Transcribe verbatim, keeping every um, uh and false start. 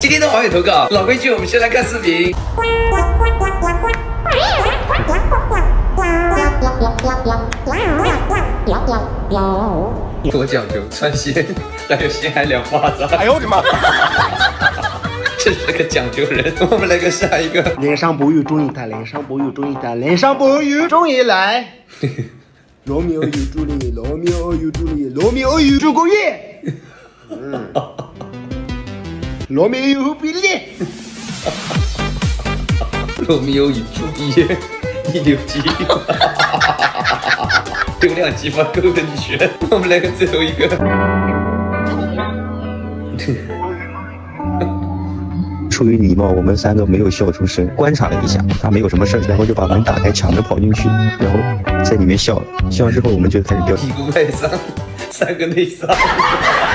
今天的网友投稿，老规矩，我们先来看视频。多讲究，穿鞋还有鞋还两巴掌。哎呦我的妈！这是个讲究人。我们来看下一个。 脸上不有终于他，脸上不有终于他，脸上不有终于来。罗密欧与朱丽叶，罗密欧与朱丽叶，罗密欧与朱丽叶。嗯。罗密欧与比利。 罗密欧与朱丽叶，一流机。流量激发勾的你选。我们来看最后一个。 出于礼貌，我们三个没有笑出声，观察了一下，他没有什么事儿，然后就把门打开，抢着跑进去，然后在里面笑了。笑完之后，我们就开始聊。 屁股外伤，三个内伤。